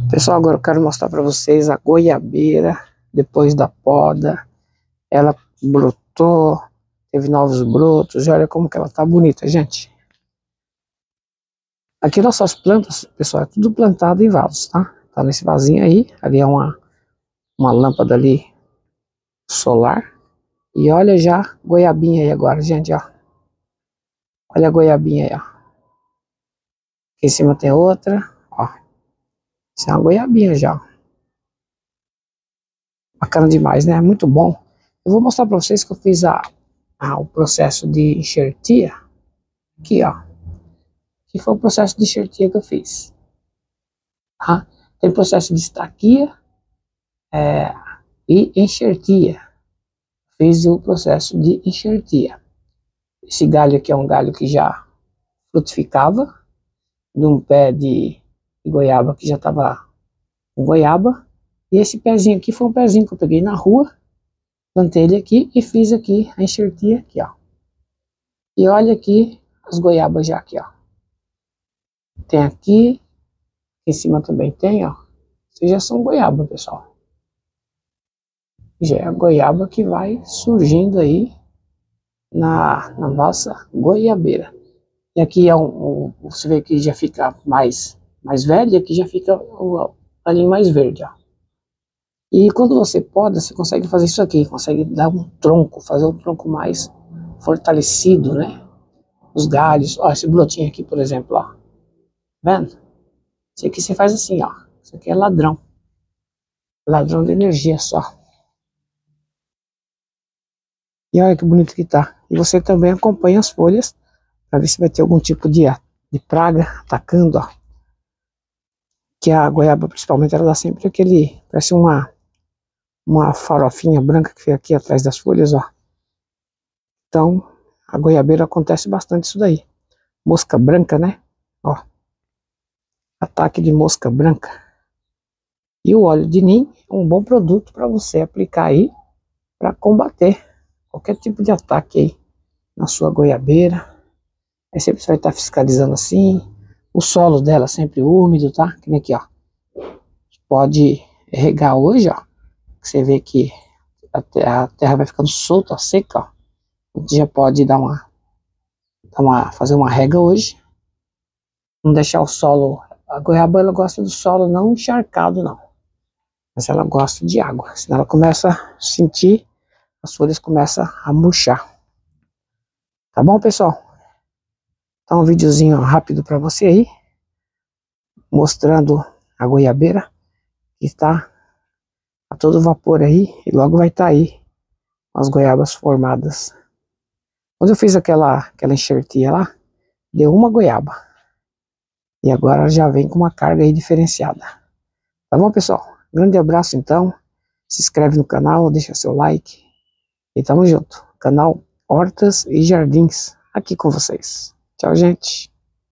Pessoal, agora eu quero mostrar para vocês a goiabeira depois da poda. Ela brotou, teve novos brotos e olha como que ela tá bonita, gente. Aqui nossas plantas, pessoal, é tudo plantado em vasos, tá? Tá nesse vasinho aí, ali é uma lâmpada ali solar. E olha já a goiabinha aí agora, gente, ó. Olha a goiabinha aí, ó. Aqui em cima tem outra, ó. Isso é uma goiabinha já. Bacana demais, né? Muito bom. Eu vou mostrar para vocês que eu fiz o processo de enxertia. Aqui, ó. Que foi o processo de enxertia que eu fiz. Tá? Tem processo de estaquia e enxertia. Fiz o processo de enxertia. Esse galho aqui é um galho que já frutificava, de um pé de goiaba que já estava com goiaba. E esse pezinho aqui foi um pezinho que eu peguei na rua, plantei ele aqui e fiz aqui a enxertia aqui, ó. E olha aqui as goiabas já aqui, ó. Tem aqui em cima também tem, ó. Vocês já são goiaba, pessoal. Já é a goiaba que vai surgindo aí na nossa goiabeira. E aqui é você vê que já fica mais velho, e aqui já fica o palinho mais verde, ó. E quando você poda, você consegue fazer isso aqui, consegue dar um tronco, fazer um tronco mais fortalecido, né? Os galhos, ó, esse brotinho aqui, por exemplo, ó. Tá vendo? Isso aqui você faz assim, ó. Isso aqui é ladrão. Ladrão de energia só. E olha que bonito que tá. E você também acompanha as folhas para ver se vai ter algum tipo de praga atacando, ó. Que a goiaba, principalmente, ela dá sempre aquele, parece uma farofinha branca que fica aqui atrás das folhas, ó. Então, a goiabeira acontece bastante isso daí. Mosca branca, né? Ó. Ataque de mosca branca. E o óleo de nim é um bom produto para você aplicar aí para combater qualquer tipo de ataque aí na sua goiabeira. Aí sempre você vai estar fiscalizando assim. O solo dela sempre úmido, tá? Que nem aqui, ó. Pode regar hoje, ó. Você vê que a terra vai ficando solta, seca, ó. A gente já pode fazer uma rega hoje. Não deixar o solo. A goiaba ela gosta do solo não encharcado, não. Mas ela gosta de água. Senão ela começa a sentir, as folhas começam a murchar. Tá bom, pessoal? Então um videozinho rápido para você aí, mostrando a goiabeira que está a todo vapor aí e logo vai estar aí as goiabas formadas. Quando eu fiz aquela enxertia lá, deu uma goiaba. E agora ela já vem com uma carga aí diferenciada. Tá bom, pessoal? Grande abraço então. Se inscreve no canal, deixa seu like. E tamo junto. Canal Hortas e Jardins aqui com vocês. Tchau, gente.